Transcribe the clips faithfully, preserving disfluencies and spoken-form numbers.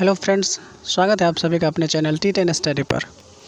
Hello friends, स्वागत है आप सभी का अपने चैनल टी टेन स्टडी पर।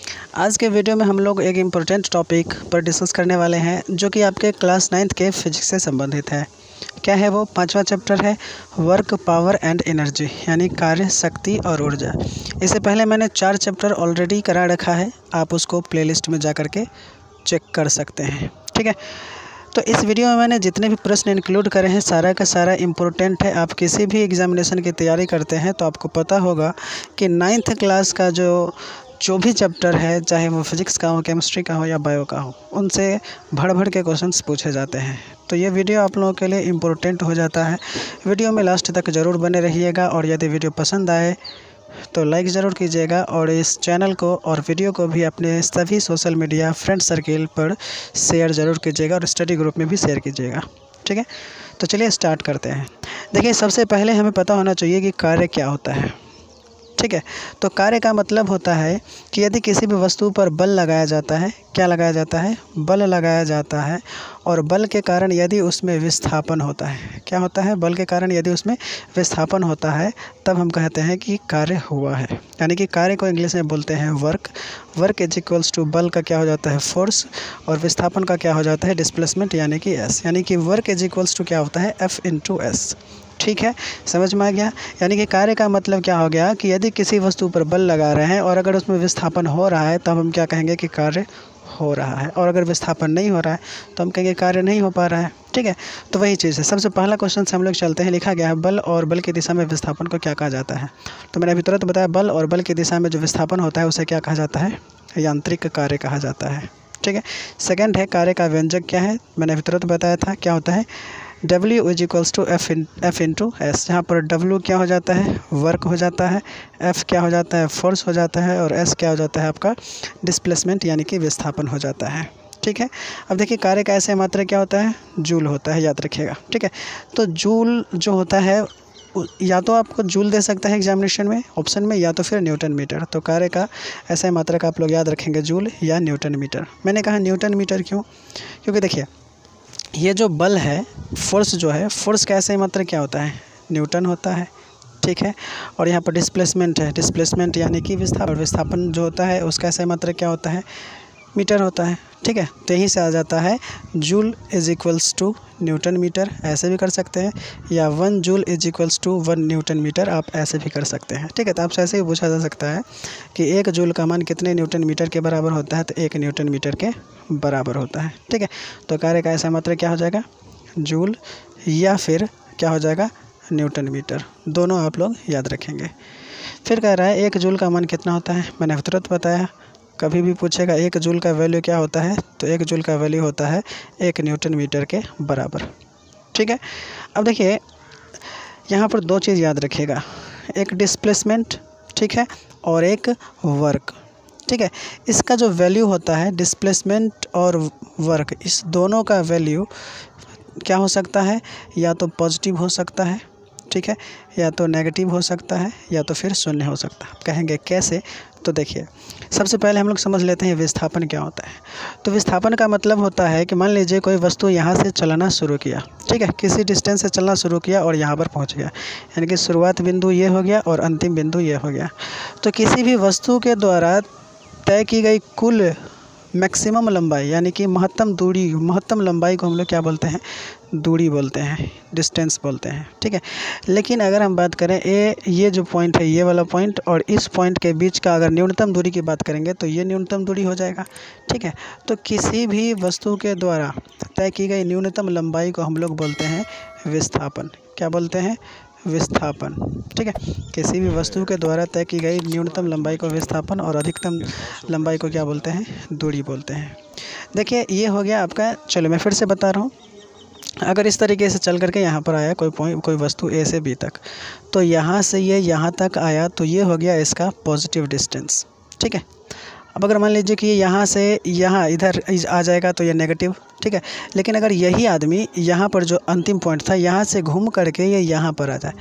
आज के वीडियो में हम लोग एक इम्पोर्टेंट टॉपिक पर डिस्कस करने वाले हैं जो कि आपके क्लास नाइन्थ के फिजिक्स से संबंधित है। क्या है वो? पांचवा चैप्टर है वर्क, पावर एंड एनर्जी, यानी कार्य, शक्ति और ऊर्जा। इससे पहले मैंने चार चैप्टर ऑलरेडी करा रखा है, आप उसको प्लेलिस्ट में जा कर के चेक कर सकते हैं। ठीक है, तो इस वीडियो में मैंने जितने भी प्रश्न इंक्लूड करे हैं सारा का सारा इम्पोर्टेंट है। आप किसी भी एग्जामिनेशन की तैयारी करते हैं तो आपको पता होगा कि नाइन्थ क्लास का जो जो भी चैप्टर है, चाहे वो फिजिक्स का हो, केमिस्ट्री का हो या बायो का हो, उनसे भर भर के क्वेश्चंस पूछे जाते हैं। तो ये वीडियो आप लोगों के लिए इम्पोर्टेंट हो जाता है। वीडियो में लास्ट तक ज़रूर बने रहिएगा और यदि वीडियो पसंद आए तो लाइक ज़रूर कीजिएगा और इस चैनल को और वीडियो को भी अपने सभी सोशल मीडिया फ्रेंड सर्किल पर शेयर ज़रूर कीजिएगा और स्टडी ग्रुप में भी शेयर कीजिएगा। ठीक है, तो चलिए स्टार्ट करते हैं। देखिए, सबसे पहले हमें पता होना चाहिए कि कार्य क्या होता है। ठीक है, तो कार्य का मतलब होता है कि यदि किसी भी वस्तु पर बल लगाया जाता है, क्या लगाया जाता है? बल लगाया जाता है, और बल के कारण यदि उसमें विस्थापन होता है, क्या होता है? बल के कारण यदि उसमें विस्थापन होता है तब हम कहते हैं कि कार्य हुआ है। यानी कि कार्य को इंग्लिश में बोलते हैं work. Work is equals to बल का क्या हो जाता है? फोर्स, और विस्थापन का क्या हो जाता है? डिस्प्लेसमेंट, यानी कि एस। यानी कि वर्क इज इक्वल्स टू क्या होता है? F into S. ठीक है, समझ में आ गया? यानी कि कार्य का मतलब क्या हो गया कि यदि किसी वस्तु पर बल लगा रहे हैं और अगर उसमें विस्थापन हो रहा है तब हम क्या कहेंगे कि कार्य हो रहा है, और अगर विस्थापन नहीं हो रहा है तो हम कहेंगे कार्य नहीं हो पा रहा है। ठीक है, तो वही चीज़ है। सबसे पहला क्वेश्चन से हम लोग चलते हैं। लिखा गया है बल और बल की दिशा में विस्थापन को क्या कहा जाता है। तो मैंने अभी तुरंत बताया, बल और बल की दिशा में जो विस्थापन होता है उसे क्या कहा जाता है? यांत्रिक कार्य कहा जाता है। ठीक है, सेकेंड है कार्य का व्यंजक क्या है। मैंने अभी तुरंत बताया था, क्या होता है? W is equals to F in F into S, जहाँ पर W क्या हो जाता है? वर्क हो जाता है, F क्या हो जाता है? फोर्स हो जाता है, और S क्या हो जाता है? आपका डिस्प्लेसमेंट, यानी कि विस्थापन हो जाता है। ठीक है, अब देखिए कार्य का ऐसे मात्रा क्या होता है? जूल होता है, याद रखिएगा। ठीक है, तो जूल जो होता है या तो आपको जूल दे सकता है एग्जामिनेशन में ऑप्शन में, या तो फिर न्यूटन मीटर। तो कार्य का ऐसा मात्रा का आप लोग याद रखेंगे जूल या न्यूटन मीटर। मैंने कहा न्यूटन मीटर क्यों? क्योंकि देखिए ये जो बल है, फोर्स जो है, फोर्स का ऐसा मात्रा क्या होता है? न्यूटन होता है। ठीक है, और यहाँ पर डिस्प्लेसमेंट है, डिस्प्लेसमेंट यानी कि विस्थापन, विस्थापन जो होता है उसका ऐसा मात्रा क्या होता है? मीटर होता है। ठीक है, तो यहीं से आ जाता है joule is equals to newton meter, ऐसे भी कर सकते हैं, या one joule is equals to one newton meter, आप ऐसे भी कर सकते हैं। ठीक है, तो आपसे ऐसे ही पूछा जा सकता है कि एक जूल का मान कितने न्यूटन मीटर के बराबर होता है? तो एक न्यूटन मीटर के बराबर होता है। ठीक है, तो कार्य का ऐसा मात्रा क्या हो जाएगा? जूल, या फिर क्या हो जाएगा? Newton meter. दोनों आप लोग याद रखेंगे। फिर कह रहा है एक जूल का मान कितना होता है। मैंने तुरंत बताया, कभी भी पूछेगा एक जूल का वैल्यू क्या होता है, तो एक जूल का वैल्यू होता है एक न्यूटन मीटर के बराबर। ठीक है, अब देखिए यहाँ पर दो चीज़ याद रखिएगा, एक डिस्प्लेसमेंट, ठीक है, और एक वर्क। ठीक है, इसका जो वैल्यू होता है डिस्प्लेसमेंट और वर्क, इस दोनों का वैल्यू क्या हो सकता है? या तो पॉजिटिव हो सकता है, ठीक है, या तो नेगेटिव हो सकता है, या तो फिर शून्य हो सकता है। कहेंगे कैसे? तो देखिए, सबसे पहले हम लोग समझ लेते हैं विस्थापन क्या होता है। तो विस्थापन का मतलब होता है कि मान लीजिए कोई वस्तु यहाँ से चलना शुरू किया, ठीक है, किसी डिस्टेंस से चलना शुरू किया और यहाँ पर पहुँच गया, यानी कि शुरुआत बिंदु ये हो गया और अंतिम बिंदु ये हो गया। तो किसी भी वस्तु के द्वारा तय की गई कुल मैक्सिमम लंबाई, यानी कि महत्तम दूरी, महत्तम लंबाई को हम लोग क्या बोलते हैं? दूरी बोलते हैं, डिस्टेंस बोलते हैं। ठीक है, लेकिन अगर हम बात करें ए ये जो पॉइंट है, ये वाला पॉइंट और इस पॉइंट के बीच का अगर न्यूनतम दूरी की बात करेंगे तो ये न्यूनतम दूरी हो जाएगा। ठीक है, तो किसी भी वस्तु के द्वारा तय की गई न्यूनतम लंबाई को हम लोग बोलते हैं विस्थापन। क्या बोलते हैं? विस्थापन। ठीक है, किसी भी वस्तु के द्वारा तय की गई न्यूनतम लंबाई को विस्थापन और अधिकतम लंबाई को क्या बोलते हैं? दूरी बोलते हैं। देखिए ये हो गया आपका। चलो मैं फिर से बता रहा हूँ, अगर इस तरीके से चल करके यहाँ पर आया कोई पॉइंट, कोई वस्तु ए से बी तक, तो यहाँ से ये यहाँ तक आया तो ये हो गया इसका पॉजिटिव डिस्टेंस। ठीक है, अब अगर मान लीजिए कि ये यहाँ से यहाँ इधर आ जाएगा तो ये नेगेटिव। ठीक है, लेकिन अगर यही आदमी यहाँ पर जो अंतिम पॉइंट था यहाँ से घूम करके ये यहाँ पर आ जाए,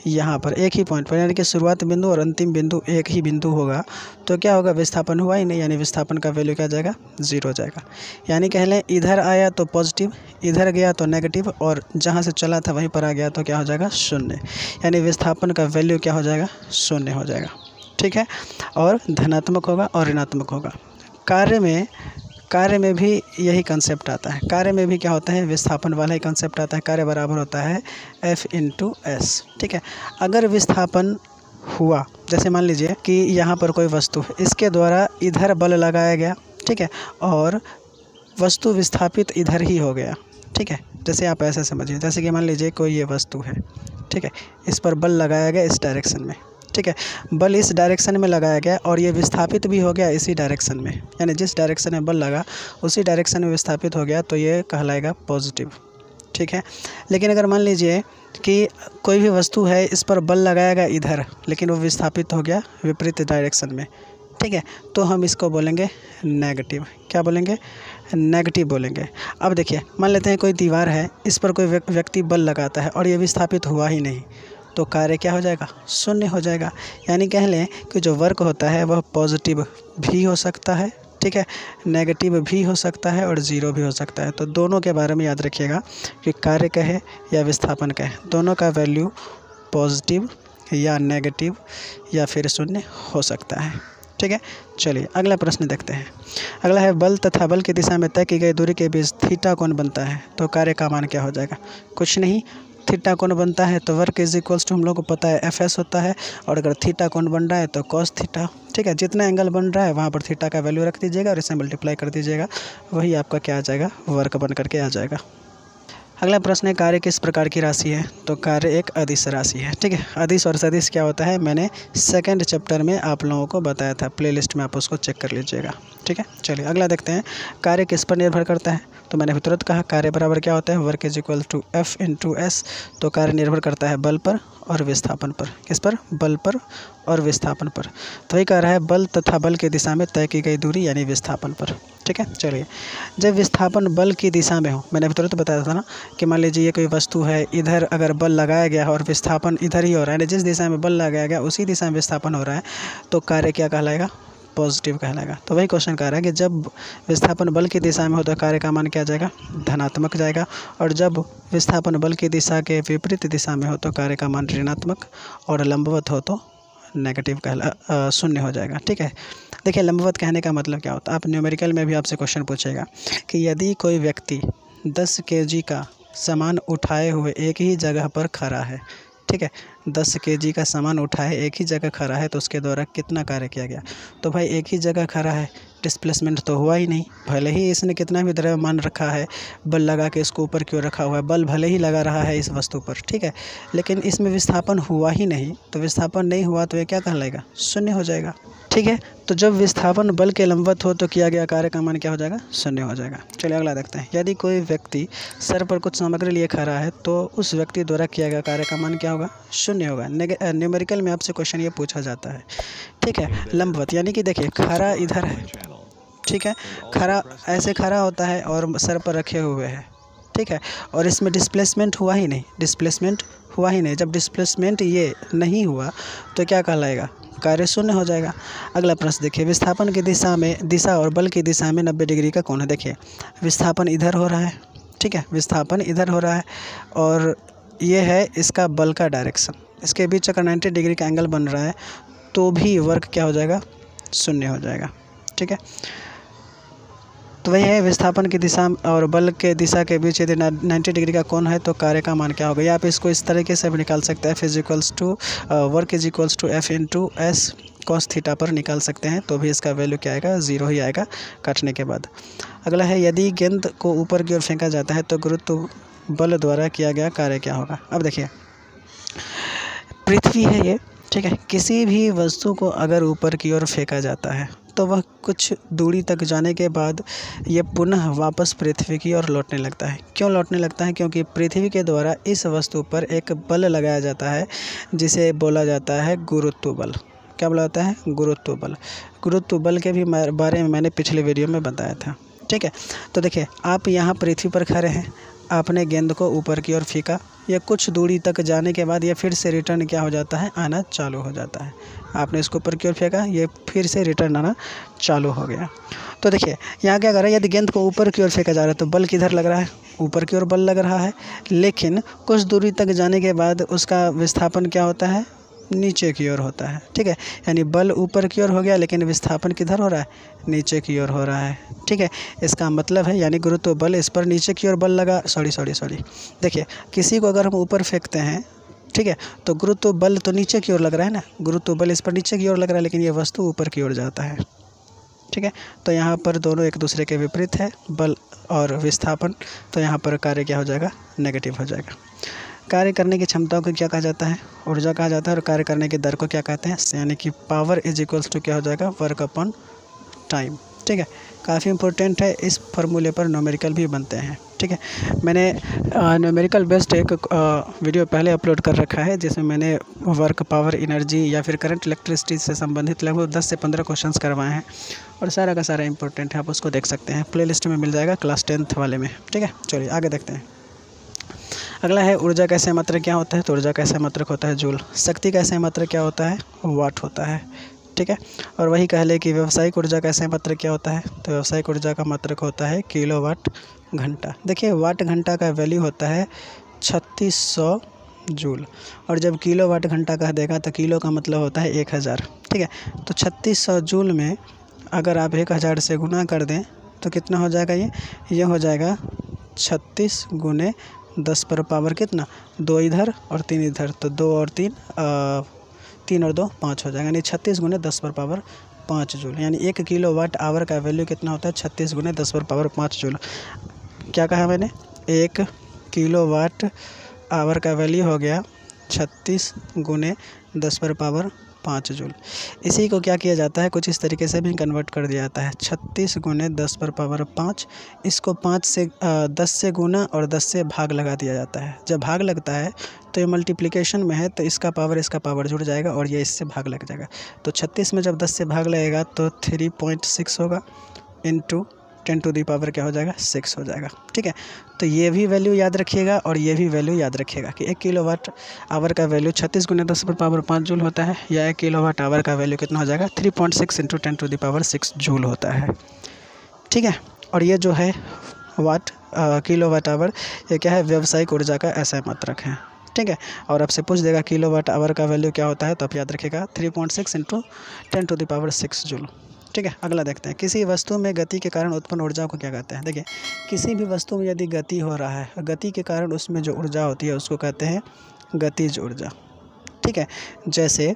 यहाँ पर एक ही पॉइंट पर, यानी कि शुरुआत बिंदु और अंतिम बिंदु एक ही बिंदु होगा तो क्या होगा, विस्थापन हुआ ही नहीं, यानी विस्थापन का वैल्यू क्या जाएगा, जीरो जाएगा। यानी कह लें इधर आया तो पॉजिटिव, इधर गया तो नेगेटिव, और जहाँ से चला था वहीं पर आ गया तो क्या हो जाएगा, शून्य। यानी विस्थापन का वैल्यू क्या हो जाएगा, शून्य हो जाएगा। ठीक है, और धनात्मक होगा और ऋणात्मक होगा। कार्य में कार्य में भी यही कंसेप्ट आता है। कार्य में भी क्या होता है, विस्थापन वाला ही कंसेप्ट आता है। कार्य बराबर होता है एफ इंटू एस। ठीक है, अगर विस्थापन हुआ, जैसे मान लीजिए कि यहाँ पर कोई वस्तु है, इसके द्वारा इधर बल लगाया गया, ठीक है, और वस्तु विस्थापित इधर ही हो गया। ठीक है, जैसे आप ऐसे समझिए, जैसे कि मान लीजिए कोई ये वस्तु है, ठीक है, इस पर बल लगाया गया इस डायरेक्शन में, ठीक है, बल इस डायरेक्शन में लगाया गया और ये विस्थापित भी हो गया इसी डायरेक्शन में, यानी जिस डायरेक्शन में बल लगा उसी डायरेक्शन में विस्थापित हो गया, तो ये कहलाएगा पॉजिटिव। ठीक है, लेकिन अगर मान लीजिए कि कोई भी वस्तु है, इस पर बल लगाया गया इधर, लेकिन वो विस्थापित हो गया विपरीत डायरेक्शन में, ठीक है, तो हम इसको बोलेंगे नेगेटिव। क्या बोलेंगे, नेगेटिव बोलेंगे। अब देखिए, मान लेते हैं कोई दीवार है, इस पर कोई व्यक्ति बल लगाता है और ये विस्थापित हुआ ही नहीं, तो कार्य क्या हो जाएगा, शून्य हो जाएगा। यानी कह लें कि जो वर्क होता है वह पॉजिटिव भी हो सकता है, ठीक है, नेगेटिव भी हो सकता है और ज़ीरो भी हो सकता है। तो दोनों के बारे में याद रखिएगा कि कार्य कहे या विस्थापन कहे, दोनों का वैल्यू पॉजिटिव या नेगेटिव या फिर शून्य हो सकता है। ठीक है, चलिए अगला प्रश्न देखते हैं। अगला है, बल तथा बल की दिशा में तय की गई दूरी के बीच थीटा कोण बनता है तो कार्य का मान क्या हो जाएगा। कुछ नहीं, थीटा कोण बनता है तो वर्क इज इक्वल्स टू हम लोग को पता है एफ एस होता है, और अगर थीटा कोण बन रहा है तो कॉस थीटा। ठीक है, जितना एंगल बन रहा है वहाँ पर थीटा का वैल्यू रख दीजिएगा और इसे मल्टीप्लाई कर दीजिएगा, वही आपका क्या आ जाएगा, वर्क बन करके आ जाएगा। अगला प्रश्न है, कार्य किस प्रकार की राशि है। तो कार्य एक अदिश राशि है। ठीक है, अदिश और सदिश क्या होता है, मैंने सेकंड चैप्टर में आप लोगों को बताया था, प्लेलिस्ट में आप उसको चेक कर लीजिएगा। ठीक है, चलिए अगला देखते हैं, कार्य किस पर निर्भर करता है। तो मैंने तुरंत कहा कार्य बराबर क्या होता है, work is equal to F into S. तो कार्य निर्भर करता है बल पर और विस्थापन पर। किस पर, बल पर और विस्थापन पर। तो वही कह रहा है बल तथा बल की दिशा में तय की गई दूरी यानी विस्थापन पर। ठीक है, चलिए, जब विस्थापन बल की दिशा में हो, मैंने अभी तुरंत बताया था ना कि मान लीजिए ये कोई वस्तु है, इधर अगर बल लगाया गया और विस्थापन इधर ही हो रहा है, यानी जिस दिशा में बल लगाया गया उसी दिशा में विस्थापन हो रहा है, तो कार्य क्या कहलाएगा, पॉजिटिव कहलाएगा। तो वही क्वेश्चन कह रहा है कि जब विस्थापन बल की दिशा में हो तो कार्य का मान क्या जाएगा, धनात्मक जाएगा, और जब विस्थापन बल की दिशा के विपरीत दिशा में हो तो कार्य का मान ऋणात्मक, और लंबवत हो तो नेगेटिव कहला शून्य हो जाएगा। ठीक है, देखिए लंबवत कहने का मतलब क्या होता है, आप न्यूमेरिकल में भी आपसे क्वेश्चन पूछेगा कि यदि कोई व्यक्ति दस केजी का सामान उठाए हुए एक ही जगह पर खड़ा है, ठीक है, दस केजी का सामान उठाए एक ही जगह खड़ा है तो उसके द्वारा कितना कार्य किया गया। तो भाई एक ही जगह खड़ा है, डिस्प्लेसमेंट तो हुआ ही नहीं, भले ही इसने कितना भी द्रव्यमान रखा है, बल लगा के इसको ऊपर क्यों रखा हुआ है, बल भले ही लगा रहा है इस वस्तु पर, ठीक है, लेकिन इसमें विस्थापन हुआ ही नहीं, तो विस्थापन नहीं हुआ तो ये क्या कहलाएगा, शून्य हो जाएगा। ठीक है, तो जब विस्थापन बल के लंबवत हो तो किया गया कार्य का मान क्या हो जाएगा, शून्य हो जाएगा। चलिए अगला देखते हैं, यदि कोई व्यक्ति सर पर कुछ सामग्री लिए खड़ा है तो उस व्यक्ति द्वारा किया गया कार्य का मान क्या होगा, शून्य होगा। न्यूमेरिकल में आपसे क्वेश्चन ये पूछा जाता है। ठीक है, लंबवत यानी कि देखिए खड़ा इधर है, ठीक है, खड़ा ऐसे खड़ा होता है और सर पर रखे हुए है, ठीक है, और इसमें डिस्प्लेसमेंट हुआ ही नहीं, डिस्प्लेसमेंट हुआ ही नहीं। जब डिस्प्लेसमेंट ये नहीं हुआ तो क्या कहलाएगा, कार्य शून्य हो जाएगा। अगला प्रश्न देखिए, विस्थापन की दिशा में दिशा और बल की दिशा में नब्बे डिग्री का कोण है। देखिए विस्थापन इधर हो रहा है, ठीक है, विस्थापन इधर हो रहा है और ये है इसका बल का डायरेक्शन, इसके बीच अगर नब्बे डिग्री का एंगल बन रहा है तो भी वर्क क्या हो जाएगा, शून्य हो जाएगा। ठीक है, तो वही है विस्थापन की दिशा और बल के दिशा के बीच यदि नब्बे डिग्री का कोण है तो कार्य का मान क्या होगा। या आप इसको इस तरीके से भी निकाल सकते हैं, F is equals to work is equals to F into S cos theta पर निकाल सकते हैं, तो भी इसका वैल्यू क्या आएगा, जीरो ही आएगा काटने के बाद। अगला है, यदि गेंद को ऊपर की ओर फेंका जाता है तो गुरुत्व बल द्वारा किया गया कार्य क्या होगा। अब देखिए पृथ्वी है ये, ठीक है, किसी भी वस्तु को अगर ऊपर की ओर फेंका जाता है तो वह कुछ दूरी तक जाने के बाद ये पुनः वापस पृथ्वी की ओर लौटने लगता है। क्यों लौटने लगता है, क्योंकि पृथ्वी के द्वारा इस वस्तु पर एक बल लगाया जाता है जिसे बोला जाता है गुरुत्व बल। क्या बोला जाता है, गुरुत्व बल। गुरुत्व बल के भी बारे में मैंने पिछले वीडियो में बताया था। ठीक है, तो देखिए आप यहाँ पृथ्वी पर खड़े हैं, आपने गेंद को ऊपर की ओर फेंका, या कुछ दूरी तक जाने के बाद ये फिर से रिटर्न क्या हो जाता है, आना चालू हो जाता है। आपने इसको ऊपर की ओर फेंका, ये फिर से रिटर्न आना चालू हो गया। तो देखिए यहाँ क्या कर रहा है, यदि गेंद को ऊपर की ओर फेंका जा रहा है तो बल किधर लग रहा है, ऊपर की ओर बल लग रहा है। लेकिन कुछ दूरी तक जाने के बाद उसका विस्थापन क्या होता है, नीचे की ओर होता है। ठीक है, यानी बल ऊपर की ओर हो गया लेकिन विस्थापन किधर हो रहा है, नीचे की ओर हो रहा है। ठीक है, इसका मतलब है यानी गुरुत्व बल इस पर नीचे की ओर बल लगा सॉरी सॉरी सॉरी देखिए किसी को अगर हम ऊपर फेंकते हैं, ठीक है, तो गुरुत्व बल तो नीचे की ओर लग रहा है ना, गुरुत्व बल इस पर नीचे की ओर लग रहा है, लेकिन ये वस्तु ऊपर की ओर जाता है। ठीक है, तो यहाँ पर दोनों एक दूसरे के विपरीत है, बल और विस्थापन। तो यहाँ पर कार्य क्या हो जाएगा, नेगेटिव हो जाएगा। कार्य करने की क्षमता को क्या कहा जाता है, ऊर्जा कहा जाता है। और कार्य करने की दर को क्या कहते हैं, यानी कि पावर इज इक्वल्स टू क्या हो जाएगा, वर्क अपॉन टाइम। ठीक है, काफ़ी इंपॉर्टेंट है, इस फार्मूले पर न्यूमेरिकल भी बनते हैं। ठीक है, मैंने न्यूमेरिकल बेस्ड एक आ, वीडियो पहले अपलोड कर रखा है जिसमें मैंने वर्क, पावर, एनर्जी या फिर करंट, इलेक्ट्रिसिटी से संबंधित लगभग दस से पंद्रह क्वेश्चंस करवाए हैं और सारा का सारा इंपॉर्टेंट है, आप उसको देख सकते हैं, प्लेलिस्ट में मिल जाएगा क्लास टेंथ वाले में। ठीक है, चलिए आगे देखते हैं। अगला है ऊर्जा का सही मात्रक क्या होता है, तो ऊर्जा का सही मात्रक होता है जूल। शक्ति का सही मात्रक क्या होता है, वाट होता है। ठीक है, और वही कह ले कि व्यावसायिक ऊर्जा का सही मात्रक क्या होता है, तो व्यावसायिक ऊर्जा का मात्रक होता है किलोवाट घंटा। देखिए वाट घंटा का वैल्यू होता है छत्तीस सौ जूल, और जब किलोवाट घंटा कह देगा तो किलो का मतलब होता है एक हज़ार। ठीक है, तो छत्तीस सौ जूल में अगर आप एक हज़ार से गुना कर दें तो कितना हो जाएगा, ये ये हो जाएगा छत्तीस गुने दस पर पावर कितना, दो इधर और तीन इधर, तो दो और तीन आ, तीन और दो पाँच हो जाएगा, यानी छत्तीस गुने दस पर पावर पाँच जूल। यानी एक किलो वाट आवर का वैल्यू कितना होता है, छत्तीस गुने दस पर पावर पाँच जूल। क्या कहा मैंने, एक किलो वाट आवर का वैल्यू हो गया छत्तीस गुने दस पर पावर पाँच जूल। इसी को क्या किया जाता है, कुछ इस तरीके से भी कन्वर्ट कर दिया जाता है, छत्तीस गुने दस पर पावर पाँच, इसको पाँच से आ, दस से गुना और दस से भाग लगा दिया जाता है। जब भाग लगता है तो ये मल्टीप्लिकेशन में है, तो इसका पावर इसका पावर जुड़ जाएगा और ये इससे भाग लग जाएगा। तो छत्तीस में जब दस से भाग लगेगा तो थ्री पॉइंट सिक्स होगा, into ten to the power क्या हो जाएगा, सिक्स हो जाएगा। ठीक है, तो ये भी वैल्यू याद रखिएगा और ये भी वैल्यू याद रखिएगा कि एक किलो वाट आवर का वैल्यू छत्तीस गुने दस पर पावर पाँच जूल होता है, या एक किलो वाट आवर का वैल्यू कितना हो जाएगा, three point six into ten to the power six joule होता है। ठीक है, और ये जो है वाट किलो वाट आवर, ये क्या है, व्यावसायिक ऊर्जा का ऐसा मात्रक है। ठीक है, और आपसे पूछ देगा किलो वाट आवर का वैल्यू क्या होता है, तो आप याद रखिएगा three point six into ten to the power six joule. ठीक है, अगला देखते हैं, किसी वस्तु में गति के कारण उत्पन्न ऊर्जा को क्या कहते हैं। देखिए किसी भी वस्तु में यदि गति हो रहा है, गति के कारण उसमें जो ऊर्जा होती है उसको कहते हैं गतिज ऊर्जा। ठीक है, जैसे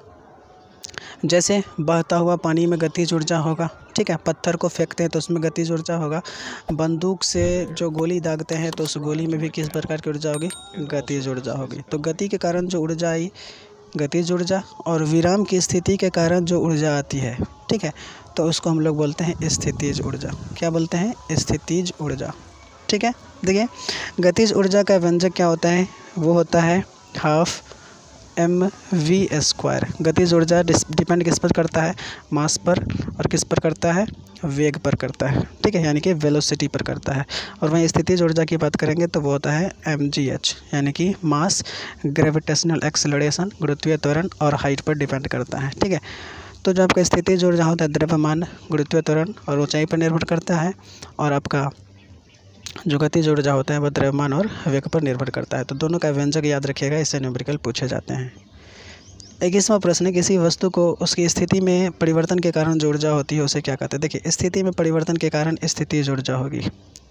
जैसे बहता हुआ पानी में गतिज ऊर्जा होगा। ठीक है, पत्थर को फेंकते हैं तो उसमें गतिज ऊर्जा होगा, बंदूक से जो गोली दागते हैं तो उस गोली में भी किस प्रकार की ऊर्जा होगी, गतिज ऊर्जा होगी। तो गति के कारण जो ऊर्जा आई गतिज ऊर्जा, और विराम की स्थिति के कारण जो ऊर्जा आती है, ठीक है, तो उसको हम लोग बोलते हैं स्थितिज ऊर्जा। क्या बोलते हैं, स्थितिज ऊर्जा। ठीक है, देखिए गतिज ऊर्जा का व्यंजक क्या होता है, वो होता है हाफ एम वी स्क्वायर। गतिज ऊर्जा डिपेंड किस पर करता है, मास पर, और किस पर करता है, वेग पर करता है। ठीक है, यानी कि वेलोसिटी पर करता है। और वहीं स्थितिज ऊर्जा की बात करेंगे तो वो होता है एम जी एच, यानी कि मास, ग्रेविटेशनल एक्सेलरेशन, गुरुत्वीय त्वरण और हाइट पर डिपेंड करता है। ठीक है, तो जो आपका स्थितिज ऊर्जा होता है द्रव्यमान, गुरुत्वीय त्वरण और ऊंचाई पर निर्भर करता है, और आपका जो गतिज ऊर्जा होता है वह द्रव्यमान और वेग पर निर्भर करता है। तो दोनों का व्यंजक याद रखिएगा, इससे न्यूमेरिकल पूछे जाते हैं। इक्कीसवां प्रश्न, किसी वस्तु को उसकी स्थिति में परिवर्तन के कारण जो ऊर्जा होती है उसे क्या कहते हैं। देखिए स्थिति में परिवर्तन के कारण स्थितिज ऊर्जा होगी।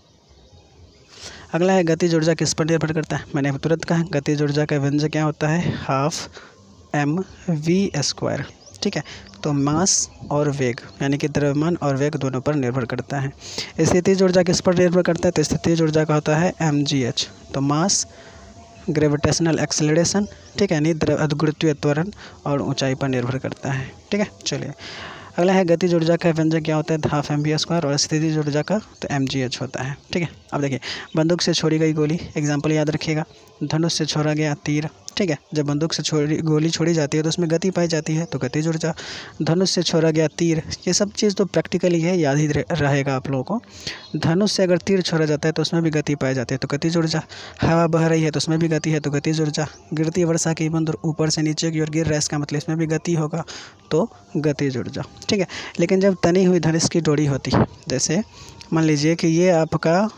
अगला है गतिज ऊर्जा किस पर निर्भर करता है, मैंने तुरंत कहा गतिज ऊर्जा का व्यंजक क्या होता है, हाफ एम वी स्क्वायर। ठीक है, तो मास और वेग यानी कि द्रव्यमान और वेग दोनों पर निर्भर करता है। स्थितिज ऊर्जा किस पर निर्भर करता है, तो स्थितिज ऊर्जा का होता है एम जी एच, तो मास, ग्रेविटेशनल एक्सेलरेशन, ठीक है, यानी गुरुत्वीय त्वरण और ऊंचाई पर निर्भर करता है। ठीक है, चलिए अगला है गतिज ऊर्जा का व्यंजक क्या होता है, हाफ एम वी स्क्वायर, और स्थितिज ऊर्जा का तो एम जी एच होता है। ठीक है, अब देखिए बंदूक से छोड़ी गई गोली, एग्जाम्पल याद रखिएगा, धनुष से छोड़ा गया तीर, ठीक है। जब बंदूक से छोड़ी गोली छोड़ी जाती है तो उसमें गति पाई जाती है, तो गतिज ऊर्जा। धनुष से छोड़ा गया तीर, ये सब चीज़ तो प्रैक्टिकली है, याद ही रहेगा आप लोगों को। धनुष से अगर तीर छोड़ा जाता है तो उसमें भी गति पाई जाती है, तो गतिज ऊर्जा। हवा बह रही है तो उसमें भी गति है, तो गतिज ऊर्जा। गिरती वर्षा की बूंद ऊपर से नीचे की ओर गिर रहा है, इसका मतलब इसमें भी गति होगा, तो गतिज ऊर्जा। ठीक है। लेकिन जब तनी हुई धनुष की डोरी होती है, जैसे मान लीजिए कि ये आपका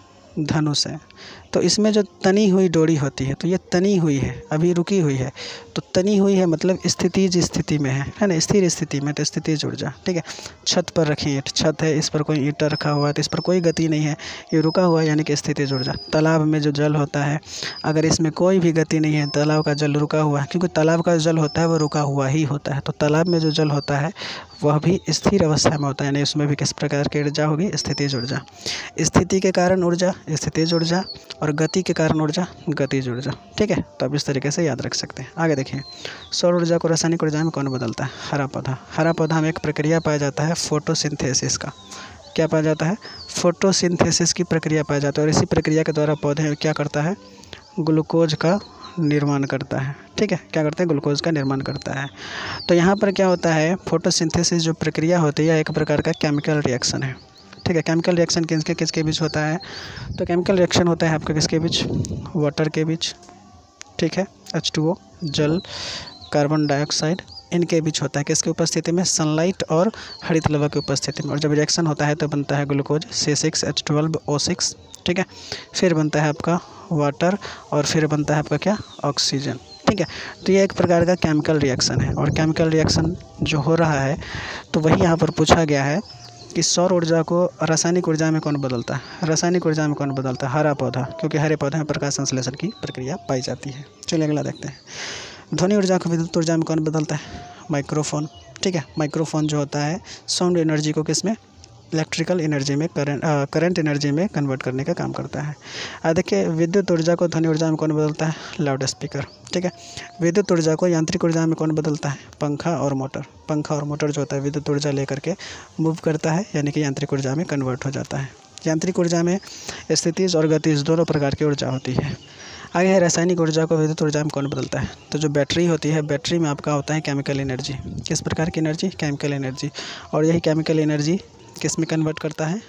धनुष है, तो इसमें जो तनी हुई डोरी होती है, तो ये तनी हुई है, अभी रुकी हुई है, तो तनी हुई है मतलब स्थितिज स्थिति में है है ना, स्थिर स्थिति में, तो स्थितिज ऊर्जा। ठीक है। छत पर रखी ईंट, छत है, इस पर कोई ईंट रखा हुआ है तो इस पर कोई गति नहीं है, ये रुका हुआ है, यानी कि स्थितिज ऊर्जा। तालाब में जो जल होता है, अगर इसमें कोई भी गति नहीं है, तालाब का जल रुका हुआ है, क्योंकि तालाब का जल होता है वो रुका हुआ ही होता है, तो तालाब में जो जल होता है वह भी स्थिर अवस्था में होता है, यानी उसमें भी किस प्रकार की ऊर्जा होगी, स्थितिज ऊर्जा। स्थिति के कारण ऊर्जा स्थितिज ऊर्जा, और गति के कारण ऊर्जा गतिज ऊर्जा। ठीक है। तो अब इस तरीके से याद रख सकते हैं। आगे देखिए, सौर ऊर्जा को रासायनिक ऊर्जा में कौन बदलता है? हरा पौधा। हरा पौधा में एक प्रक्रिया पाया जाता है फोटोसिंथेसिस का। क्या पाया जाता है? फोटोसिंथेसिस की प्रक्रिया पाया जाता है, और इसी प्रक्रिया के द्वारा पौधे क्या करता है? ग्लूकोज का निर्माण करता है। ठीक है। क्या करते हैं? ग्लूकोज का निर्माण करता है। तो यहाँ पर क्या होता है, फोटोसिंथेसिस जो प्रक्रिया होती है एक प्रकार का केमिकल रिएक्शन है। ठीक है। केमिकल रिएक्शन किसके किसके बीच होता है? तो केमिकल रिएक्शन होता है आपका किसके बीच? वाटर के बीच। ठीक है। एच टू ओ, जल, कार्बन डाइऑक्साइड, इनके बीच होता है। किसकी उपस्थिति में? सनलाइट और हरित लवण की उपस्थिति में। और जब रिएक्शन होता है तो बनता है glucose C six H twelve O six. ठीक है। फिर बनता है आपका वाटर, और फिर बनता है आपका क्या? ऑक्सीजन। ठीक है। तो ये एक प्रकार का केमिकल रिएक्शन है, और केमिकल रिएक्शन जो हो रहा है तो वही यहाँ पर पूछा गया है कि सौर ऊर्जा को रासायनिक ऊर्जा में कौन बदलता है? रासायनिक ऊर्जा में कौन बदलता है? हरा पौधा, क्योंकि हरे पौधे में प्रकाश संश्लेषण की प्रक्रिया पाई जाती है। चलिए अगला देखते हैं। ध्वनि ऊर्जा को विद्युत ऊर्जा में कौन बदलता है? माइक्रोफोन। ठीक है। माइक्रोफोन जो होता है साउंड एनर्जी को किस में? इलेक्ट्रिकल एनर्जी में, करंट करंट एनर्जी में कन्वर्ट करने का काम करता है। आ देखिए, विद्युत ऊर्जा को ध्वनि ऊर्जा में कौन बदलता है? Loudspeaker. ठीक है। विद्युत ऊर्जा को यांत्रिक ऊर्जा में कौन बदलता है? पंखा और मोटर। पंखा और मोटर जो होता है विद्युत ऊर्जा लेकर के मूव करता है, यानी कि यांत्रिक ऊर्जा में कन्वर्ट हो जाता है। यांत्रिक ऊर्जा में स्थितिज और गतिज दोनों प्रकार की ऊर्जा होती है। आगे है रासायनिक ऊर्जा को विद्युत ऊर्जा में कौन बदलता है? तो जो बैटरी होती है, बैटरी में आपका होता है केमिकल एनर्जी। किस प्रकार की एनर्जी? Chemical energy. और यही केमिकल एनर्जी किस में कन्वर्ट करता है?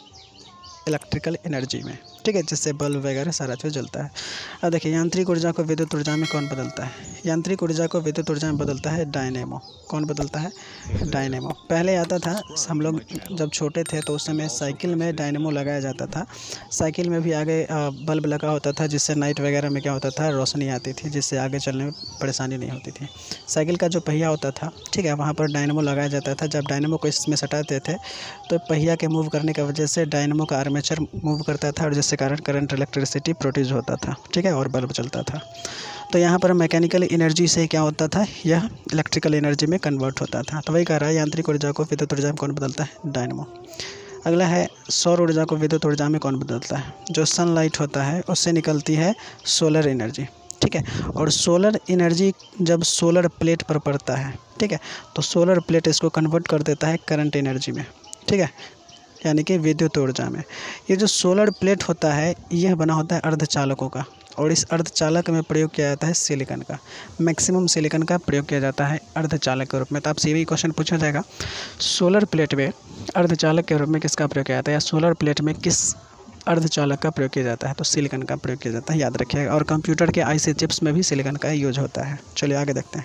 इलेक्ट्रिकल एनर्जी में। ठीक है। जिससे बल्ब वगैरह सारा चीज़ जलता है। अब देखिए, यांत्रिक ऊर्जा को विद्युत ऊर्जा में कौन बदलता है? यांत्रिक ऊर्जा को विद्युत ऊर्जा में बदलता है डायनेमो। कौन बदलता है? डायनेमो। पहले आता था, हम लोग जब छोटे थे तो उस समय साइकिल में डायनेमो लगाया जाता था। साइकिल में भी आगे बल्ब लगा होता था, जिससे नाइट वगैरह में क्या होता था? रोशनी आती थी, जिससे आगे चलने में परेशानी नहीं होती थी। साइकिल का जो पहिया होता था, ठीक है, वहाँ पर डायनेमो लगाया जाता था। जब डायनेमो को इसमें सटाते थे तो पहिया के मूव करने की वजह से डायनेमो का आर्मेचर मूव करता था, और जिससे कारण करंट इलेक्ट्रिसिटी प्रोड्यूस होता था। ठीक है। और बल्ब चलता था। तो यहाँ पर मैकेनिकल एनर्जी से क्या होता था? यह इलेक्ट्रिकल एनर्जी में कन्वर्ट होता था। तो वही कह रहा है, यांत्रिक ऊर्जा को विद्युत ऊर्जा में कौन बदलता है? डायनेमो। अगला है, सौर ऊर्जा को विद्युत ऊर्जा में कौन बदलता है? जो सनलाइट होता है उससे निकलती है सोलर एनर्जी। ठीक है। और सोलर एनर्जी जब सोलर प्लेट पर पड़ता है, ठीक है, तो सोलर प्लेट इसको कन्वर्ट कर देता है करंट एनर्जी में। ठीक है। यानी कि विद्युत ऊर्जा में। ये जो सोलर प्लेट होता है यह बना होता है अर्धचालकों का, और इस अर्धचालक में प्रयोग किया जाता है सिलिकॉन का। मैक्सिमम सिलिकॉन का प्रयोग किया जाता है अर्धचालक के रूप में। तो आपसे भी क्वेश्चन पूछा जाएगा, सोलर प्लेट में अर्धचालक के रूप में किसका प्रयोग किया जाता है, या सोलर प्लेट में किस अर्धचालक का प्रयोग किया जाता है? तो सिलिकॉन का प्रयोग किया जाता है, याद रखिएगा। और कंप्यूटर के आईसी चिप्स में भी सिलिकॉन का यूज होता है। चलिए आगे देखते हैं।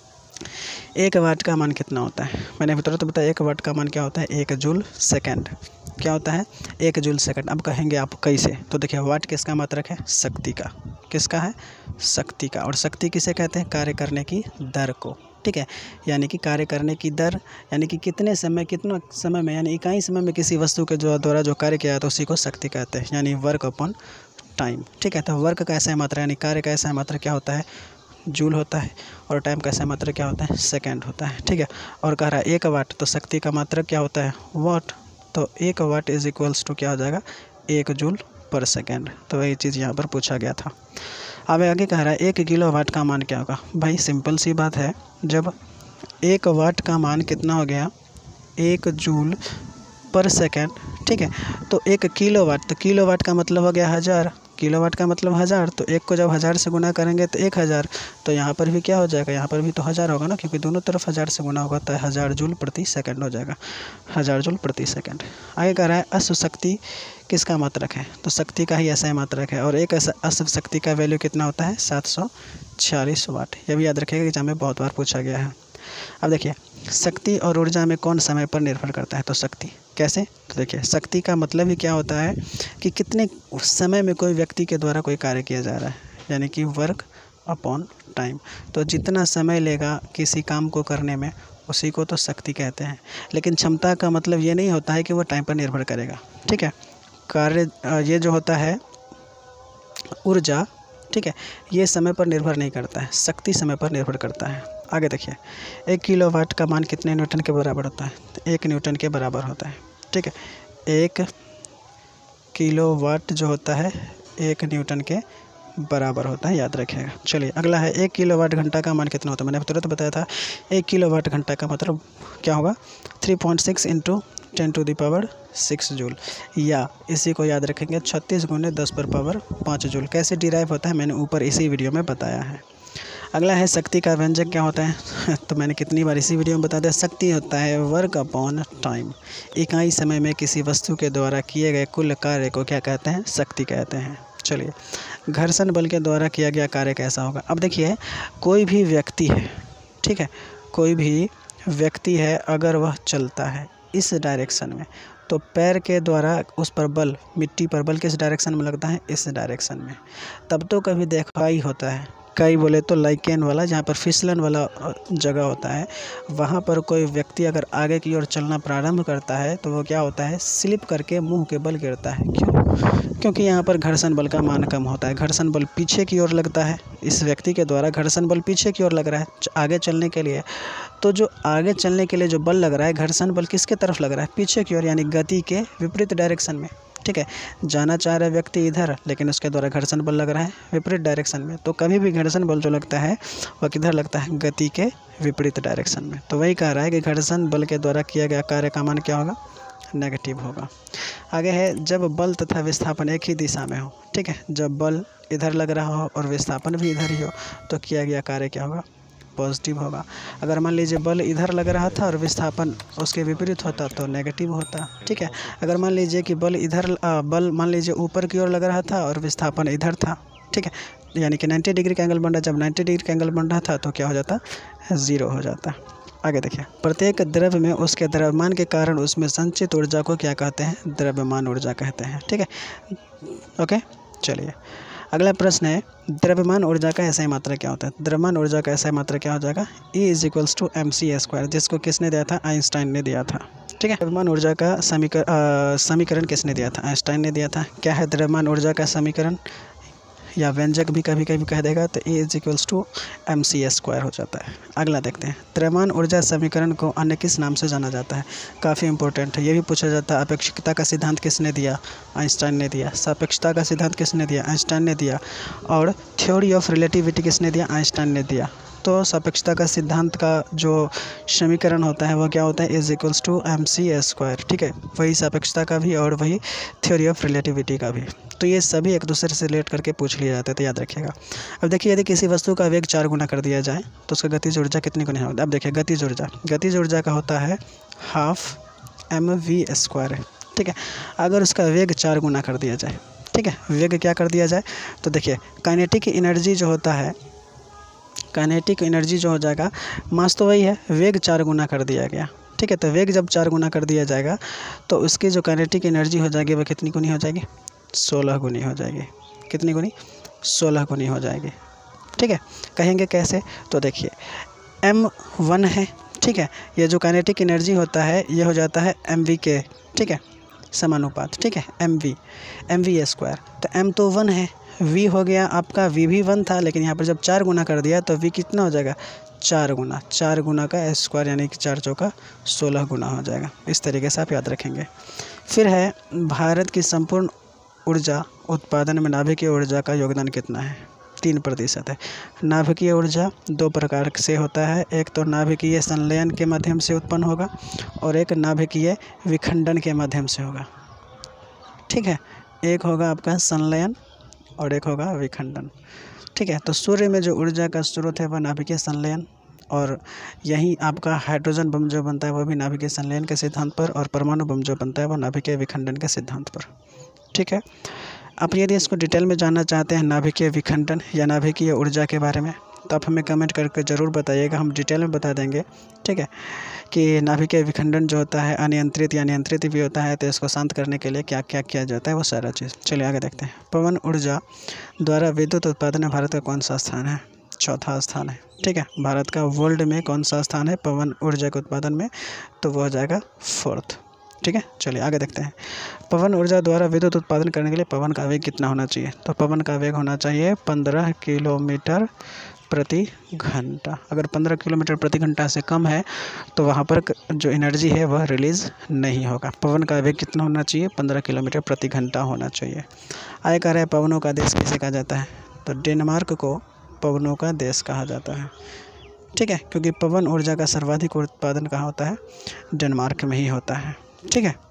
एक वाट का मान कितना होता है? मैंने अभी तुरंत बताया, एक वाट का मान क्या होता है? एक जूल सेकंड। क्या होता है? एक जूल सेकंड। अब कहेंगे आप कैसे? तो देखिए, वाट किसका मात्रक है? शक्ति का। किसका है? शक्ति का। और शक्ति किसे कहते हैं? कार्य करने की दर को। ठीक है। यानी कि कार्य करने की दर, यानी कि कितने समय, कितना समय में, यानी इकाई समय में किसी वस्तु के जो द्वारा जो कार्य किया जाता है उसी को शक्ति कहते हैं, यानी वर्क अपॉन टाइम। ठीक है। तो वर्क का ऐसा मात्रा, यानी कार्य का ऐसा मात्रा क्या होता है? जूल होता है। और टाइम का ऐसा मात्रक क्या होता है? सेकंड होता है। ठीक है। और कह रहा है एक वाट, तो शक्ति का मात्रक क्या होता है? वाट। तो एक वाट इज इक्वल्स टू क्या हो जाएगा? एक जूल पर सेकंड। तो वही चीज़ यहाँ पर पूछा गया था। अब आगे कह रहा है एक किलो वाट का मान क्या होगा? भाई सिंपल सी बात है, जब एक वाट का मान कितना हो गया? एक जूल पर सेकंड। ठीक है। तो एक किलो वाट, तो किलो वाट का मतलब हो गया हज़ार। किलोवाट का मतलब हज़ार, तो एक को जब हज़ार से गुना करेंगे तो एक हज़ार, तो यहाँ पर भी क्या हो जाएगा, यहाँ पर भी तो हज़ार होगा ना, क्योंकि दोनों तरफ हज़ार से गुना होगा तो हज़ार जूल प्रति सेकंड हो जाएगा, हज़ार जूल प्रति सेकंड। आगे कह रहा है अश्व शक्ति किसका मात्रक है, तो शक्ति का ही ऐसा मात्रक है, और एक ऐसा अश्व शक्ति का वैल्यू कितना होता है, सात सौ छियालीस वाट। यह भी याद रखिएगा, एग्जाम में बहुत बार पूछा गया है। अब देखिए शक्ति और ऊर्जा में कौन समय पर निर्भर करता है, तो शक्ति। कैसे, तो देखिए शक्ति का मतलब ही क्या होता है कि कितने समय में कोई व्यक्ति के द्वारा कोई कार्य किया जा रहा है, यानी कि वर्क अपॉन टाइम। तो जितना समय लेगा किसी काम को करने में उसी को तो शक्ति कहते हैं। लेकिन क्षमता का मतलब ये नहीं होता है कि वो टाइम पर निर्भर करेगा, ठीक है। कार्य ये जो होता है ऊर्जा, ठीक है, ये समय पर निर्भर नहीं करता है, शक्ति समय पर निर्भर करता है। आगे देखिए एक किलोवाट का मान कितने न्यूटन के बराबर होता है, तो एक न्यूटन के बराबर होता है, ठीक है। एक किलोवाट जो होता है एक न्यूटन के बराबर होता है, याद रखिएगा। चलिए अगला है एक किलोवाट घंटा का मान कितना होता है। मैंने तुरंत बताया था एक किलोवाट घंटा का मतलब क्या होगा, three point six into ten to the power six joule, या इसी को याद रखेंगे छत्तीस गुने दस पर पावर पाँच जूल। कैसे डिराइव होता है मैंने ऊपर इसी वीडियो में बताया है। अगला है शक्ति का व्यंजक क्या होता है तो मैंने कितनी बार इसी वीडियो में बता दिया। शक्ति होता है वर्क अपॉन टाइम, इकाई समय में किसी वस्तु के द्वारा किए गए कुल कार्य को क्या कहते हैं, शक्ति कहते हैं। चलिए घर्षण बल के द्वारा किया गया कार्य कैसा होगा। अब देखिए कोई भी व्यक्ति है, ठीक है, कोई भी व्यक्ति है अगर वह चलता है इस डायरेक्शन में, तो पैर के द्वारा उस पर बल, मिट्टी पर बल किस डायरेक्शन में लगता है, इस डायरेक्शन में। तब तो कभी देखा ही होता है, कई बोले तो लाइकेन वाला, जहाँ पर फिसलन वाला जगह होता है, वहाँ पर कोई व्यक्ति अगर आगे की ओर चलना प्रारंभ करता है तो वो क्या होता है, स्लिप करके मुंह के बल गिरता है। क्यों, क्योंकि यहाँ पर घर्षण बल का मान कम होता है। घर्षण बल पीछे की ओर लगता है, इस व्यक्ति के द्वारा घर्षण बल पीछे की ओर लग रहा है आगे चलने के लिए। तो जो आगे चलने के लिए जो बल लग रहा है, घर्षण बल किसके तरफ लग रहा है, पीछे की ओर, यानी गति के विपरीत डायरेक्शन में, ठीक है। जाना चाह रहा है व्यक्ति इधर, लेकिन उसके द्वारा घर्षण बल लग रहा है विपरीत डायरेक्शन में। तो कभी भी घर्षण बल जो लगता है वह किधर लगता है, गति के विपरीत डायरेक्शन में। तो वही कह रहा है कि घर्षण बल के द्वारा किया गया कार्य का मान क्या होगा, नेगेटिव होगा। आगे है जब बल तथा विस्थापन एक ही दिशा में हो, ठीक है, जब बल इधर लग रहा हो और विस्थापन भी इधर ही हो तो किया गया कार्य क्या होगा, पॉजिटिव होगा। अगर मान लीजिए बल इधर लग रहा था और विस्थापन उसके विपरीत होता तो नेगेटिव होता, ठीक है। अगर मान लीजिए कि बल इधर बल मान लीजिए ऊपर की ओर लग रहा था और विस्थापन इधर था, ठीक है, यानी कि नब्बे डिग्री का एंगल बन रहा, जब नब्बे डिग्री का एंगल बन रहा था तो क्या हो जाता, ज़ीरो हो जाता। आगे देखिए प्रत्येक द्रव्य में उसके द्रव्यमान के कारण उसमें संचित ऊर्जा को क्या कहते हैं, द्रव्यमान ऊर्जा कहते हैं, ठीक है। ओके चलिए अगला प्रश्न है द्रव्यमान ऊर्जा का ऐसा ही मात्रा क्या होता है। द्रव्यमान ऊर्जा का ऐसा ही मात्रा क्या हो जाएगा, E is equals to M C square, जिसको किसने दिया था, आइंस्टाइन ने दिया था, ठीक है। द्रव्यमान ऊर्जा का समीकरण समीकरण किसने दिया था, आइंस्टाइन ने दिया था। क्या है द्रव्यमान ऊर्जा का समीकरण या व्यंजक भी कभी कभी कह देगा, तो E is equals to M C square हो जाता है। अगला देखते हैं द्रव्यमान ऊर्जा समीकरण को अन्य किस नाम से जाना जाता है। काफ़ी इंपॉर्टेंट है, ये भी पूछा जाता है। अपेक्षिकता का सिद्धांत किसने दिया, आइंस्टाइन ने दिया। सापेक्षता का सिद्धांत किसने दिया, आइंस्टाइन ने दिया। और थ्योरी ऑफ रिलेटिविटी किसने दिया, आइंस्टाइन ने दिया। तो सापेक्षता का सिद्धांत का जो समीकरण होता है वो क्या होता है, is equals to M C square, ठीक है। वही सापेक्षता का भी और वही थ्योरी ऑफ रिलेटिविटी का भी। तो ये सभी एक दूसरे से रिलेट करके पूछ लिया जाता है, तो याद रखिएगा। अब देखिए यदि किसी वस्तु का वेग चार गुना कर दिया जाए तो उसका गतिज ऊर्जा कितनी गुना होगी। अब देखिए गतिज ऊर्जा गतिज ऊर्जा का होता है हाफ एम वी स्क्वायर, ठीक है। अगर उसका वेग चार गुना कर दिया जाए, ठीक है, वेग क्या कर दिया जाए, तो देखिए काइनेटिक एनर्जी जो होता है, काइनेटिक एनर्जी जो हो जाएगा, मास तो वही है, वेग चार गुना कर दिया गया, ठीक है। तो वेग जब चार गुना कर दिया जाएगा तो उसकी जो काइनेटिक एनर्जी हो जाएगी वह कितनी गुनी हो जाएगी, सोलह गुनी हो जाएगी। कितनी गुनी, सोलह गुनी हो जाएगी, ठीक है। कहेंगे कैसे, तो देखिए एम वन है, ठीक है, ये जो काइनेटिक एनर्जी होता है ये हो जाता है एम वी के, ठीक है, समानुपात, ठीक है, M V M V square. तो एम तो वन है, वी हो गया आपका, वी भी वन था, लेकिन यहाँ पर जब चार गुना कर दिया तो वी कितना हो जाएगा, चार गुना, चार गुना का स्क्वायर यानी कि चार चौका सोलह गुना हो जाएगा। इस तरीके से आप याद रखेंगे। फिर है भारत की संपूर्ण ऊर्जा उत्पादन में नाभिकीय ऊर्जा का योगदान कितना है, तीन प्रतिशत है। नाभिकीय ऊर्जा दो प्रकार से होता है, एक तो नाभिकीय संलयन के माध्यम से उत्पन्न होगा और एक नाभिकीय विखंडन के माध्यम से होगा, ठीक है। एक होगा आपका संलयन और एक होगा विखंडन। ठीक है, तो सूर्य में जो ऊर्जा का स्रोत है वह नाभिकीय संलयन, और यहीं आपका हाइड्रोजन बम जो बनता है वह भी नाभिकीय संलयन के सिद्धांत पर, और परमाणु बम जो बनता है वह नाभिकीय विखंडन के सिद्धांत पर। ठीक है, आप यदि इसको डिटेल में जानना चाहते हैं नाभिकीय विखंडन या नाभिकीय ऊर्जा के बारे में, तो आप हमें कमेंट करके ज़रूर बताइएगा, हम डिटेल में बता देंगे। ठीक है, कि नाभिकीय विखंडन जो होता है अनियंत्रित या नियंत्रित भी होता है, तो इसको शांत करने के लिए क्या क्या किया जाता है वो सारा चीज़। चलिए आगे देखते हैं। पवन ऊर्जा द्वारा विद्युत उत्पादन में भारत का कौन सा स्थान है? चौथा स्थान है। ठीक है, भारत का वर्ल्ड में कौन सा स्थान है पवन ऊर्जा के उत्पादन में? तो वो हो जाएगा फोर्थ। ठीक है, चलिए आगे देखते हैं। पवन ऊर्जा द्वारा विद्युत उत्पादन करने के लिए पवन का वेग कितना होना चाहिए? तो पवन का वेग होना चाहिए पंद्रह किलोमीटर प्रति घंटा। अगर पंद्रह किलोमीटर प्रति घंटा से कम है तो वहाँ पर जो एनर्जी है वह रिलीज़ नहीं होगा। पवन का वेग कितना होना चाहिए? पंद्रह किलोमीटर प्रति घंटा होना चाहिए। आगे कह रहे हैं पवनों का देश किसे कहा जाता है? तो डेनमार्क को पवनों का देश कहा जाता है। ठीक है, क्योंकि पवन ऊर्जा का सर्वाधिक उत्पादन कहाँ होता है? डेनमार्क में ही होता है। ठीक है,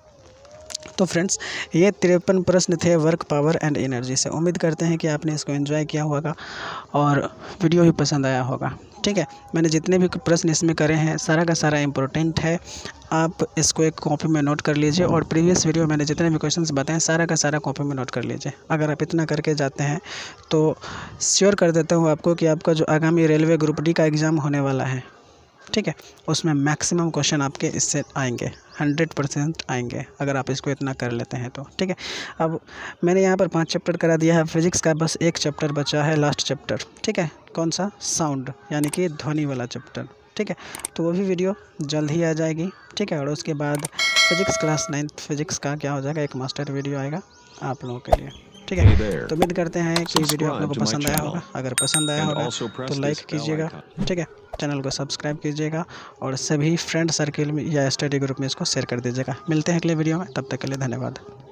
तो फ्रेंड्स ये तिरपन प्रश्न थे वर्क, पावर एंड एनर्जी से। उम्मीद करते हैं कि आपने इसको एंजॉय किया होगा और वीडियो भी पसंद आया होगा। ठीक है, मैंने जितने भी प्रश्न इसमें करे हैं सारा का सारा इम्पोर्टेंट है, आप इसको एक कॉपी में नोट कर लीजिए, और प्रीवियस वीडियो मैंने जितने भी क्वेश्चंस बताए सारा का सारा कॉपी में नोट कर लीजिए। अगर आप इतना करके जाते हैं तो श्योर कर देता हूँ आपको कि आपका जो आगामी रेलवे ग्रुप डी का एग्ज़ाम होने वाला है, ठीक है, उसमें मैक्सिमम क्वेश्चन आपके इससे आएंगे, हंड्रेड परसेंट आएंगे, अगर आप इसको इतना कर लेते हैं तो। ठीक है, अब मैंने यहाँ पर पांच चैप्टर करा दिया है, फिजिक्स का बस एक चैप्टर बचा है, लास्ट चैप्टर। ठीक है, कौन सा? साउंड, यानी कि ध्वनि वाला चैप्टर। ठीक है, तो वो भी वीडियो जल्द ही आ जाएगी। ठीक है, और उसके बाद फिजिक्स क्लास नाइन्थ फिजिक्स का क्या हो जाएगा, एक मास्टर वीडियो आएगा आप लोगों के लिए। ठीक है, तो उम्मीद करते हैं कि वीडियो आप लोगों को पसंद आया होगा। अगर पसंद आया होगा तो लाइक कीजिएगा। ठीक है, चैनल को सब्सक्राइब कीजिएगा, और सभी फ्रेंड सर्किल में या स्टडी ग्रुप में इसको शेयर कर दीजिएगा। मिलते हैं अगले वीडियो में, तब तक के लिए धन्यवाद।